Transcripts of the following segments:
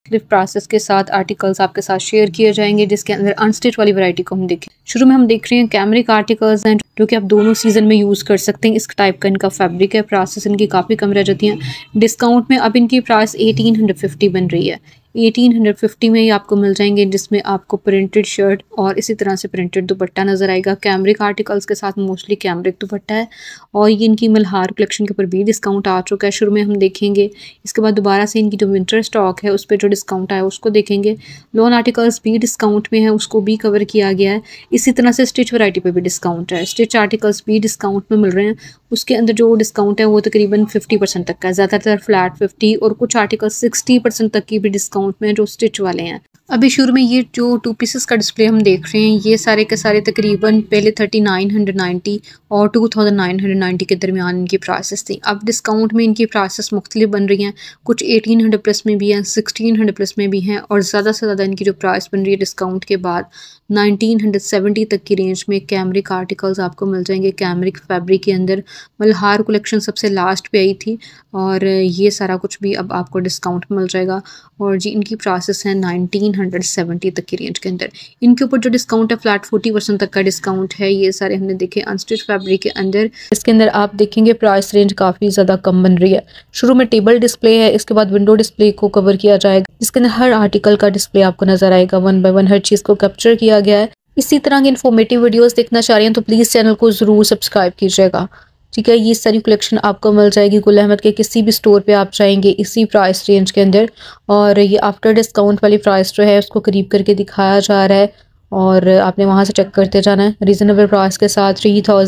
मुख्तलिफ प्राइसेस के साथ आर्टिकल्स आपके साथ शेयर किए जाएंगे, जिसके अंदर अनस्टिच वाली वैरायटी को हम देखें। शुरू में हम देख रहे हैं कैमरिक आर्टिकल्स हैं जो कि आप दोनों सीजन में यूज़ कर सकते हैं। इस टाइप का इनका फैब्रिक है, प्राइसेस इनकी काफ़ी कम रह जाती हैं। डिस्काउंट में अब इनकी प्राइस 1850 बन रही है। 1850 में ही आपको मिल जाएंगे, जिसमें आपको प्रिंटेड शर्ट और इसी तरह से प्रिंटेड दुपट्टा नज़र आएगा। कैमरिक आर्टिकल्स के साथ मोस्टली कैमरिक दुपट्टा है और ये इनकी मल्हार कलेक्शन के ऊपर भी डिस्काउंट आ चुका है। शुरू में हम देखेंगे, इसके बाद दोबारा से इनकी जो विंटर स्टॉक है उस पर जो डिस्काउंट आया उसको देखेंगे। लॉन आर्टिकल्स भी डिस्काउंट में है, उसको भी कवर किया गया है। इसी तरह से स्टिच वैरायटी पे भी डिस्काउंट है। स्टिच आर्टिकल्स भी डिस्काउंट में मिल रहे हैं। उसके अंदर जो डिस्काउंट है वो तकरीबन 50% तक का है, ज़्यादातर फ्लैट 50 और कुछ आर्टिकल 60% तक की भी डिस्काउंट में जो स्टिच वाले हैं। अभी शुरू में ये जो 2 पीसेस का डिस्प्ले हम देख रहे हैं, ये सारे के सारे तकरीबन पहले 3990 और 2990 के दरमियान इनकी प्राइसेस थी। अब डिस्काउंट में इनकी प्राइसेस मुख्तलिफ बन रही हैं, कुछ 1800 प्लस में भी हैं, 1600 प्लस में भी हैं और ज़्यादा से ज़्यादा इनकी जो प्राइस बन रही है डिस्काउंट के बाद 1970 तक की रेंज में कैमरिक आर्टिकल्स आपको मिल जाएंगे। कैमरिक फैब्रिक के अंदर मल्हार कलेक्शन सबसे लास्ट पे आई थी और ये सारा कुछ भी अब आपको डिस्काउंट में मिल जाएगा और जी इनकी प्राइसेस हैं 1970 तक की रेंज के अंदर। इनके ऊपर जो डिस्काउंट है फ्लैट 40% तक का डिस्काउंट है। ये सारे हमने देखे अनस्टिच फैब्रिक के अंदर। इसके अंदर आप देखेंगे प्राइस रेंज काफ़ी ज़्यादा कम बन रही है। शुरू में टेबल डिस्प्ले है, इसके बाद विंडो डिस्प्ले को कवर किया जाएगा, जिसके अंदर हर आर्टिकल का डिस्प्ले आपको नजर आएगा। 1 बाय 1 हर चीज़ को कैप्चर किया गया है। इसी तरह की इन्फॉर्मेटिव वीडियोस देखना चाह रहे हैं तो प्लीज़ चैनल को ज़रूर सब्सक्राइब कीजिएगा। ठीक है, ये सारी कलेक्शन आपको मिल जाएगी गुल अहमद के किसी भी स्टोर पे आप जाएंगे इसी प्राइस रेंज के अंदर। और ये आफ्टर डिस्काउंट वाली प्राइस जो है उसको करीब करके दिखाया जा रहा है और आपने वहाँ से चेक करते जाना है। रीज़नेबल प्राइस के साथ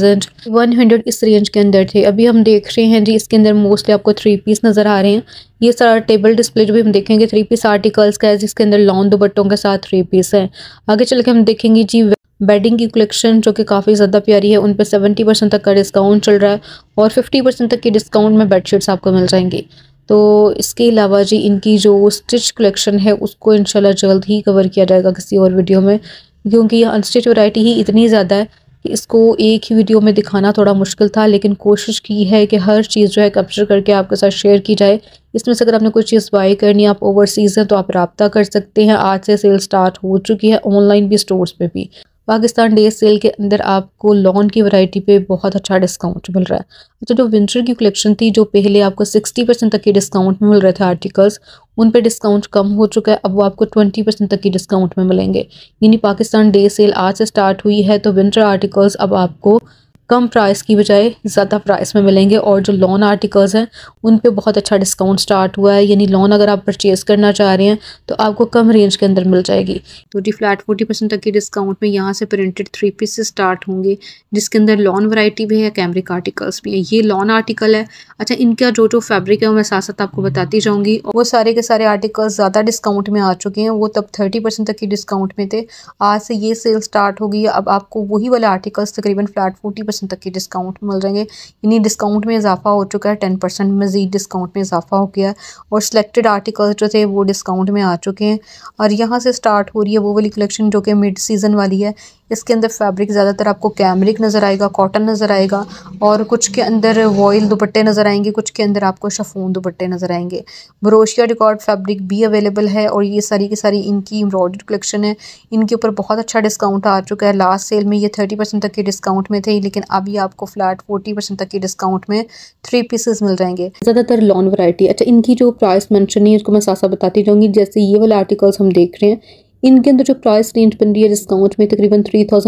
3100 इस रेंज के अंदर थे। अभी हम देख रहे हैं जी इसके अंदर मोस्टली आपको 3 पीस नज़र आ रहे हैं। ये सारा टेबल डिस्प्ले जो भी हम देखेंगे 3 पीस आर्टिकल्स का है, जिसके अंदर लॉन दुपट्टों के साथ 3 पीस है। आगे चल के हम देखेंगे जी बेडिंग की कलेक्शन जो कि काफ़ी ज़्यादा प्यारी है, उन पर 70% तक का डिस्काउंट चल रहा है और 50% तक की डिस्काउंट में बेडशीट्स आपको मिल जाएंगी। तो इसके अलावा जी इनकी जो स्टिच कलेक्शन है उसको इंशाल्लाह जल्द ही कवर किया जाएगा किसी और वीडियो में, क्योंकि ये अनस्टिच वैरायटी ही इतनी ज़्यादा है कि इसको एक ही वीडियो में दिखाना थोड़ा मुश्किल था, लेकिन कोशिश की है कि हर चीज़ जो है कैप्चर करके आपके साथ शेयर की जाए। इसमें से अगर आपने कोई चीज़ बाई करनी है, आप ओवरसीज़ हैं तो आप रब्ता कर सकते हैं। आज से सेल स्टार्ट हो चुकी है, ऑनलाइन भी स्टोर्स पे भी। पाकिस्तान डे सेल के अंदर आपको लॉन की वैरायटी पे बहुत अच्छा डिस्काउंट मिल रहा है। अच्छा, जो विंटर की कलेक्शन थी जो पहले आपको 60% तक के डिस्काउंट में मिल रहे थे आर्टिकल्स, उन पे डिस्काउंट कम हो चुका है। अब वो आपको 20% तक की डिस्काउंट में मिलेंगे। यानी पाकिस्तान डे सेल आज से स्टार्ट हुई है तो विंटर आर्टिकल्स अब आपको कम प्राइस की बजाय ज़्यादा प्राइस में मिलेंगे। और जो लॉन आर्टिकल्स हैं उन पे बहुत अच्छा डिस्काउंट स्टार्ट हुआ है। यानी लॉन अगर आप परचेज़ करना चाह रहे हैं तो आपको कम रेंज के अंदर मिल जाएगी। तो जी फ्लैट 40% तक की डिस्काउंट में यहाँ से प्रिंटेड 3 पीसेस स्टार्ट होंगे, जिसके अंदर लॉन वैरायटी भी है, कैमरिक आर्टिकल्स भी है। ये लॉन आर्टिकल है। अच्छा, इनका जो जो फैब्रिक है वो मैं साथ साथ आपको बताती जाऊँगी। वो सारे के सारे आर्टिकल्स ज़्यादा डिस्काउंट में आ चुके हैं, वो तब 30% तक की डिस्काउंट में थे। आज से ये सेल स्टार्ट होगी, अब आपको वही वाले आर्टिकल्स तकरीबन फ्लैट 40% तक की डिस्काउंट मिल जाएंगे। यानी डिस्काउंट में इजाफा हो चुका है, 10% मज़ीद डिस्काउंट में इजाफा हो गया है और सिलेक्टेड आर्टिकल्स जो थे वो डिस्काउंट में आ चुके हैं। और यहाँ से स्टार्ट हो रही है वो वाली कलेक्शन जो कि मिड सीज़न वाली है। इसके अंदर फैब्रिक ज़्यादातर आपको कैमरिक नज़र आएगा, कॉटन नज़र आएगा और कुछ के अंदर वॉयल दुपट्टे नज़र आएंगे, कुछ के अंदर आपको शफून दुपट्टे नज़र आएंगे। ब्रोशिया रिकॉर्ड फैब्रिक भी अवेलेबल है और ये सारी की सारी इनकी एम्ब्रॉयडर्ड कलेक्शन है। इनके ऊपर बहुत अच्छा डिस्काउंट आ चुका है। लास्ट सेल में ये 30% तक के डिस्काउंट में थे, लेकिन अभी आपको फ्लैट 40% तक के डिस्काउंट में 3 पीसेस मिल जाएंगे। ज़्यादातर लॉन वैरायटी। अच्छा, इनकी जो प्राइस मेंशन है उसको मैं साथ साथ बताती जाऊँगी। जैसे ये वाले आर्टिकल्स हम देख रहे हैं, इनके अंदर जो प्राइस रेंज बन रही है डिस्काउंट में तकरीबन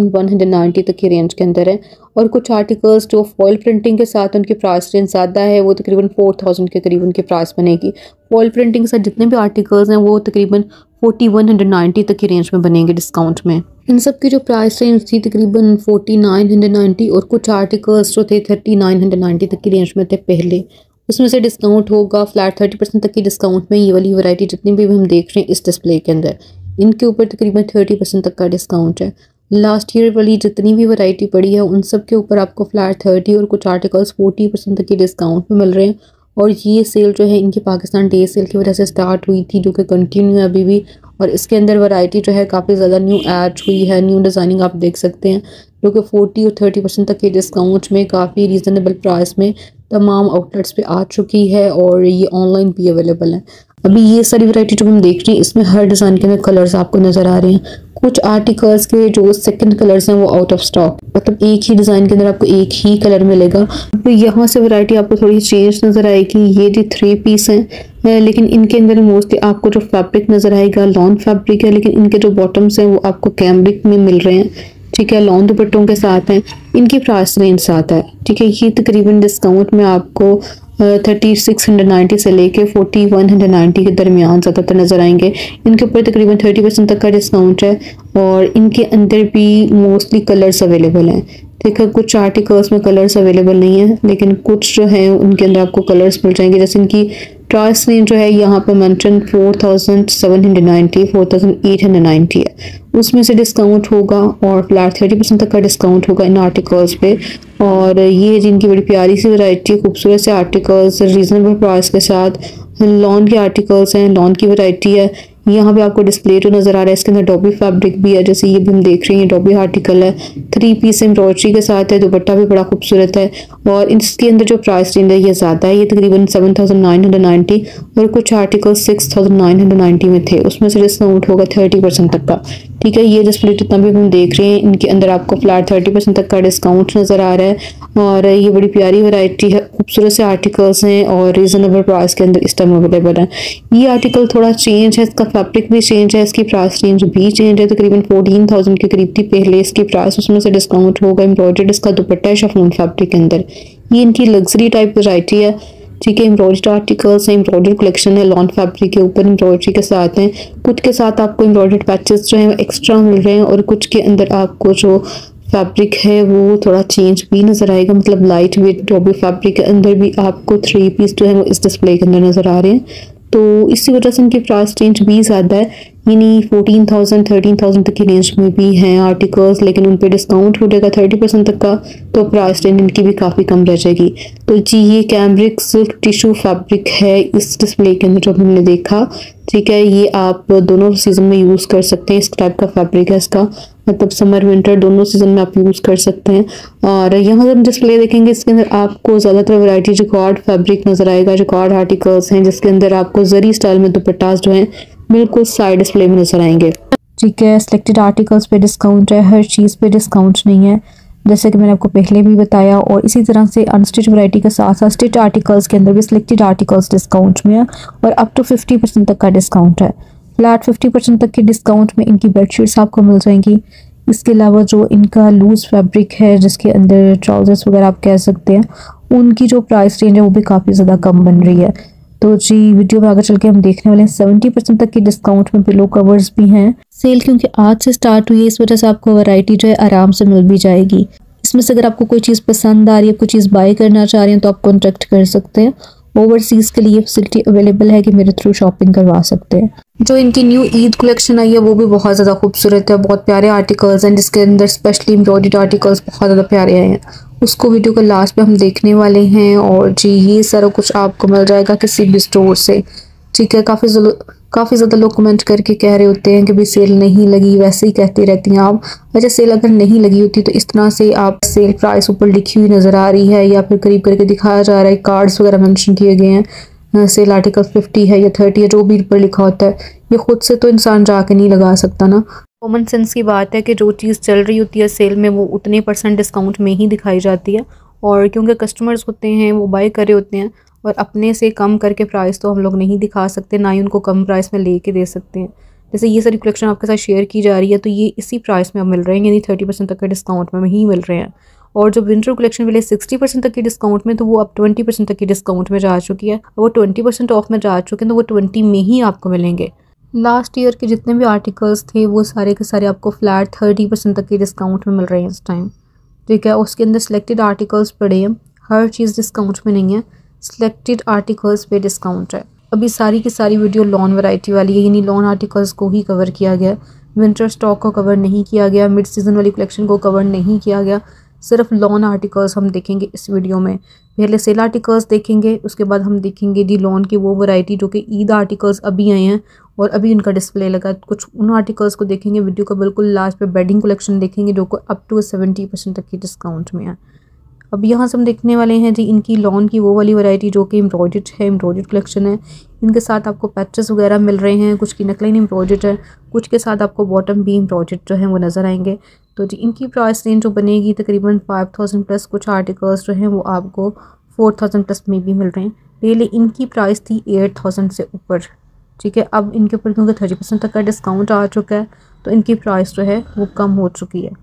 3190 तक की रेंज के अंदर है। और कुछ आर्टिकल्स जो फॉइल प्रिंटिंग के साथ उनकी प्राइस रेंज ज़्यादा है, वो तकरीबन 4000 के करीब उनकी प्राइस बनेगी। फॉइल प्रिंटिंग के साथ जितने भी आर्टिकल्स हैं वो तकरीबन 4190 तक की रेंज में बनेंगे डिस्काउंट में। इन सब की जो प्राइस रेंज थी तकरीबन 4990 और कुछ आर्टिकल्स जो थे 3990 तक की रेंज में थे पहले। उसमें से डिस्काउंट होगा फ्लैट 30% तक की डिस्काउंट में। ये वाली वैरायटी जितनी भी हम देख रहे हैं इस डिस्प्ले के अंदर, इनके ऊपर तकरीबन 30% तक का डिस्काउंट है। लास्ट ईयर वाली जितनी भी वैरायटी पड़ी है उन सब के ऊपर आपको फ्लैट 30 और कुछ आर्टिकल्स 40% तक के डिस्काउंट में मिल रहे हैं। और ये सेल जो है इनकी पाकिस्तान डे सेल की वजह से स्टार्ट हुई थी, जो कि कंटिन्यू है अभी भी। और इसके अंदर वैरायटी जो है काफ़ी ज़्यादा न्यू ऐड हुई है, न्यू डिज़ाइनिंग आप देख सकते हैं, जो कि 40 और 30% तक के डिस्काउंट में काफ़ी रीज़नेबल प्राइस में तमाम आउटलेट्स पे आ चुकी है और ये ऑनलाइन भी अवेलेबल है। अभी ये सारी वैरायटी जो हम देख रहे हैं इसमें हर डिज़ाइन के अंदर कलर्स आपको नज़र आ रहे हैं। कुछ आर्टिकल्स के जो सेकंड कलर्स हैं वो आउट ऑफ स्टॉक, मतलब एक ही डिज़ाइन के अंदर आपको एक ही कलर मिलेगा। तो यहाँ से वैरायटी आपको थोड़ी चेंज नज़र आएगी। ये जो 3 पीस हैं लेकिन इनके अंदर मोस्टली आपको जो फैब्रिक नज़र आएगा लॉन फैब्रिक है, लेकिन इनके जो बॉटम्स हैं वो आपको कैमरिक में मिल रहे हैं। ठीक है, लॉन दुपट्टों के साथ हैं। इनकी प्राइस रेंज आता है। ठीक है, ये तकरीबन डिस्काउंट में आपको 3690 से लेके 4190 के दरमियान ज़्यादातर नज़र आएंगे। इनके ऊपर तकरीबन 30% तक का डिस्काउंट है और इनके अंदर भी मोस्टली कलर्स अवेलेबल हैं। ठीक है, कुछ आर्टिकल्स में कलर्स अवेलेबल नहीं है लेकिन कुछ जो है उनके अंदर आपको कलर्स मिल जाएंगे। जैसे इनकी प्राइस रेंज जो है यहाँ पे मेंशन 4790 4890 है, उसमें से डिस्काउंट होगा और फ्लैट 30% तक का डिस्काउंट होगा इन आर्टिकल्स पे। और ये जिनकी बड़ी प्यारी सी वैरायटी खूबसूरत से आर्टिकल्स रीजनेबल प्राइस के साथ लॉन के आर्टिकल्स हैं, लॉन की वैरायटी है। यहाँ पे आपको डिस्प्ले जो नज़र आ रहा है इसके अंदर डॉबी फैब्रिक भी है, जैसे ये भी हम देख रहे हैं डॉबी आर्टिकल है, 3 पीस एम्ब्रॉयडरी के साथ है, दुपट्टा भी बड़ा खूबसूरत है। और इसके अंदर जो प्राइस रेंज है ये ज़्यादा है, ये तकरीबन 7990 और कुछ आर्टिकल 6990 में थे, उसमें से डिस्काउंट होगा 30% तक का। ठीक है, ये डिस्प्ले जितना भी हम देख रहे हैं इनके अंदर आपको फ्लैट 30% तक का डिस्काउंट नज़र आ रहा है। और ये बड़ी प्यारी वैरायटी है, खूबसूरत से आर्टिकल्स हैं और रीज़नेबल प्राइस के अंदर इस टाइम अवेलेबल है। ये आर्टिकल थोड़ा चेंज है, इसका फैब्रिक भी चेंज है, इसकी प्राइस रेंज भी चेंज है। तकरीबन 14000 के करीब थी पहले इसकी प्राइस, उसमें से डिस्काउंट होगा। एम्ब्रॉयडर्ड इसका दुपट्टा है शिफॉन फैब्रिक के अंदर। ये इनकी लग्जरी टाइप वैरायटी है। ठीक है, एम्ब्रॉयडर्ड आर्टिकल्स हैं, एम्ब्रॉयडर्ड कलेक्शन है, लॉन फैब्रिक के ऊपर एम्ब्रॉयडरी के साथ हैं। कुछ के साथ आपको एम्ब्रॉयडर्ड पैचेस जो हैं एक्स्ट्रा मिल रहे हैं और कुछ के अंदर आपको जो फैब्रिक है वो थोड़ा चेंज भी नज़र आएगा, मतलब लाइट वेट डॉबी फैब्रिक के अंदर भी आपको 3 पीस जो है वो इस डिस्प्ले के अंदर नज़र आ रहे हैं। तो इसी वजह से इनकी प्राइस रेंज भी ज़्यादा है, यानी 14000 13000 तक की रेंज में भी हैं आर्टिकल्स, लेकिन उन पे डिस्काउंट हो जाएगा 30% तक का, तो प्राइस रेंज इनकी भी काफ़ी कम रह जाएगी। तो जी ये कैमरिक सिल्क टिश्यू फैब्रिक है इस डिस्प्ले के अंदर जो हमने देखा। ठीक है, ये आप दोनों सीज़न में यूज़ कर सकते हैं, इस टाइप का फैब्रिक है इसका, मतलब समर विंटर दोनों सीज़न में आप यूज़ कर सकते हैं। और यहाँ जब डिस्प्ले देखेंगे इसके अंदर आपको ज़्यादातर वैरायटी जैकार्ड फैब्रिक नज़र आएगा, जैकार्ड आर्टिकल्स हैं जिसके अंदर आपको जरी स्टाइल में दुपट्टास जो हैं बिल्कुल साइड डिस्प्ले में नज़र आएंगे। ठीक है, सिलेक्टेड आर्टिकल्स पे डिस्काउंट है, हर चीज़ पे डिस्काउंट नहीं है, जैसे कि मैंने आपको पहले भी बताया। और इसी तरह से अनस्टिच वैरायटी के साथ साथ स्टिच आर्टिकल्स के अंदर भी सिलेक्टेड आर्टिकल्स डिस्काउंट में है और अप टू 50% तक का डिस्काउंट है। फ्लैट 50% तक के डिस्काउंट में इनकी बेडशीट्स आपको मिल जाएंगी। इसके अलावा जो इनका लूज़ फैब्रिक है जिसके अंदर ट्राउजर्स वगैरह आप कह सकते हैं, उनकी जो प्राइस रेंज है वो भी काफ़ी ज़्यादा कम बन रही है। तो जी वीडियो में आगे चल के हम देखने वाले हैं 70% तक के डिस्काउंट में पिलो कवर्स भी हैं। सेल क्योंकि आज से स्टार्ट हुई है इस वजह से आपको वैरायटी जो है आराम से मिल भी जाएगी। इसमें से अगर आपको कोई चीज़ पसंद आ रही है, कोई चीज़ बाय करना चाह रहे हैं तो आप कॉन्टेक्ट कर सकते हैं। ओवरसीज़ के लिए फैसिलिटी अवेलेबल है कि मेरे थ्रू शॉपिंग करवा सकते हैं। जो इनकी न्यू ईद कलेक्शन आई है वो भी बहुत ज़्यादा खूबसूरत है, बहुत प्यारे आर्टिकल्स हैं जिसके अंदर स्पेशली एम्ब्रॉयडर्ड आर्टिकल्स बहुत ज़्यादा प्यारे आए हैं। उसको वीडियो के लास्ट में हम देखने वाले हैं। और जी ये सारा कुछ आपको मिल जाएगा किसी भी स्टोर से। ठीक है, काफ़ी ज़्यादा लोग कमेंट करके कह रहे होते हैं कि भाई सेल नहीं लगी, वैसे ही कहती रहती हैं आप। अच्छा, सेल अगर नहीं लगी होती तो इस तरह से आप सेल प्राइस ऊपर लिखी हुई नज़र आ रही है या फिर करीब करके दिखाया जा रहा है, कार्ड्स वगैरह मेंशन किए गए हैं, सेल आर्टिकल 50 है या 30 है, जो भी ऊपर लिखा होता है। ये खुद से तो इंसान जाके नहीं लगा सकता ना। कॉमन सेंस की बात है कि जो चीज़ चल रही होती है सेल में वो उतने % डिस्काउंट में ही दिखाई जाती है। और क्योंकि कस्टमर्स होते हैं वो बाय कर रहे होते हैं और अपने से कम करके प्राइस तो हम लोग नहीं दिखा सकते, ना ही उनको कम प्राइस में लेके दे सकते हैं। जैसे ये सारी कलेक्शन आपके साथ शेयर की जा रही है तो ये इसी प्राइस में अब मिल रहे हैं, यानी 30% तक के डिस्काउंट में ही मिल रहे हैं। और जो विंटर कलेक्शन वाले 60% तक की डिस्काउंट में, तो वो अब 20% तक की डिस्काउंट में जा चुकी है। वो 20% ऑफ में जा चुके हैं तो वो 20 में ही आपको मिलेंगे। लास्ट ईयर के जितने भी आर्टिकल्स थे वो सारे के सारे आपको फ्लैट 30% तक के डिस्काउंट में मिल रहे हैं इस टाइम। ठीक है, उसके अंदर सिलेक्टेड आर्टिकल्स पड़े हैं, हर चीज़ डिस्काउंट में नहीं है, सिलेक्टेड आर्टिकल्स पे डिस्काउंट है। अभी सारी की सारी वीडियो लॉन वैरायटी वाली है, यानी लॉन आर्टिकल्स को ही कवर किया गया, विंटर स्टॉक को कवर नहीं किया गया, मिड सीज़न वाली कलेक्शन को कवर नहीं किया गया। सिर्फ लॉन आर्टिकल्स हम देखेंगे इस वीडियो में। पहले सेल आर्टिकल्स देखेंगे, उसके बाद हम देखेंगे दी लॉन की वो वैरायटी जो कि ईद आर्टिकल्स अभी आए हैं और अभी उनका डिस्प्ले लगा। कुछ उन आर्टिकल्स को देखेंगे वीडियो का बिल्कुल लास्ट पे। बेडिंग कलेक्शन देखेंगे जो को अप टू 70% तक की डिस्काउंट में है। अब यहाँ से हम देखने वाले हैं जी इनकी लॉन की वो वाली वैरायटी जो कि एम्ब्रॉयडर्ड है, एम्ब्रॉयडर्ड कलेक्शन है। इनके साथ आपको पैचेस वगैरह मिल रहे हैं, कुछ की नेकलाइन एम्ब्रॉयडर्ड है, कुछ के साथ आपको बॉटम भी एम्ब्रॉयडर्ड जो है वो नज़र आएंगे। तो जी इनकी प्राइस रेंज जो बनेगी तकरीबन 5000 प्लस, कुछ आर्टिकल्स जो हैं वो आपको 4000 प्लस में भी मिल रहे हैं। पहले इनकी प्राइस थी 8000 से ऊपर, ठीक है। अब इनके ऊपर क्योंकि 30% तक का डिस्काउंट आ चुका है तो इनकी प्राइस जो है वो कम हो चुकी है।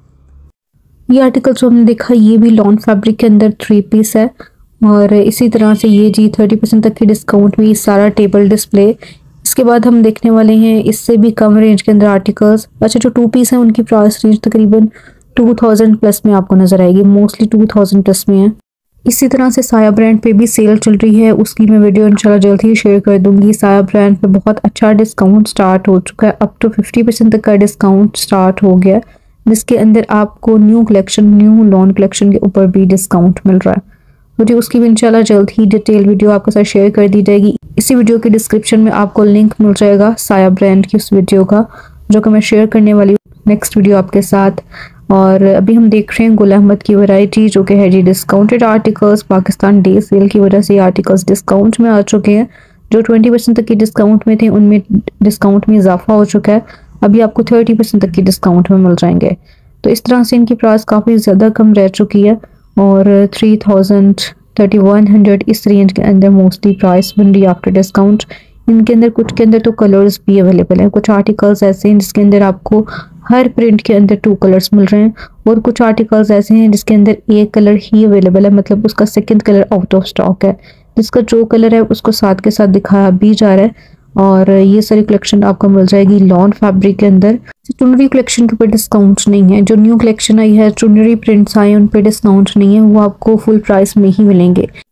ये आर्टिकल जो हमने देखा ये भी लॉन फैब्रिक के अंदर 3 पीस है और इसी तरह से ये जी 30% तक की डिस्काउंट में सारा टेबल डिस्प्ले। इसके बाद हम देखने वाले हैं इससे भी कम रेंज के अंदर आर्टिकल्स। अच्छा, जो 2 पीस हैं उनकी प्राइस रेंज तकरीबन 2000 प्लस में आपको नज़र आएगी, मोस्टली 2000 प्लस में है। इसी तरह से साया ब्रांड पे भी सेल चल रही है, उसकी मैं वीडियो इंशाल्लाह जल्द ही शेयर कर दूंगी। साया ब्रांड पे बहुत अच्छा डिस्काउंट स्टार्ट हो चुका है, अप टू 50% तक का डिस्काउंट स्टार्ट हो गया, जिसके अंदर आपको new collection, new lawn collection के ऊपर भी डिस्काउंट मिल रहा है। मुझे उसकी भी इंशाल्लाह जल्द ही डिटेल वीडियो आपके साथ शेयर कर दी जाएगी। इसी वीडियो के डिस्क्रिप्शन में आपको लिंक मिल जाएगा साया ब्रांड की उस वीडियो का, जो कि मैं शेयर करने वाली हूँ नेक्स्ट वीडियो आपके साथ। और अभी हम देख रहे हैं गुल अहमद की वैरायटी जो कि है जी discounted articles. Pakistan day sale की वजह से ये आर्टिकल्स डिस्काउंट में आ चुके हैं। जो 20% तक की डिस्काउंट में थे उनमें डिस्काउंट में इजाफा हो चुका है, अभी आपको 30% तक की डिस्काउंट में मिल जाएंगे। तो इस तरह से इनकी प्राइस काफ़ी ज़्यादा कम रह चुकी है और 3000 3100 इस रेंज के अंदर मोस्टली प्राइस बन रही है आफ्टर डिस्काउंट। इनके अंदर कुछ के अंदर तो कलर्स भी अवेलेबल हैं, कुछ आर्टिकल्स ऐसे हैं जिसके अंदर आपको हर प्रिंट के अंदर 2 कलर्स मिल रहे हैं और कुछ आर्टिकल्स ऐसे हैं जिसके अंदर एक कलर ही अवेलेबल है, मतलब उसका second colour out of stock है, जिसका जो कलर है उसको साथ के साथ दिखाया भी जा रहा है। और ये सारी कलेक्शन आपको मिल जाएगी लॉन फैब्रिक के अंदर। चुनरी कलेक्शन के ऊपर डिस्काउंट नहीं है, जो न्यू कलेक्शन आई है, चुनरी प्रिंट्स आए हैं उन पर डिस्काउंट नहीं है, वो आपको फुल प्राइस में ही मिलेंगे।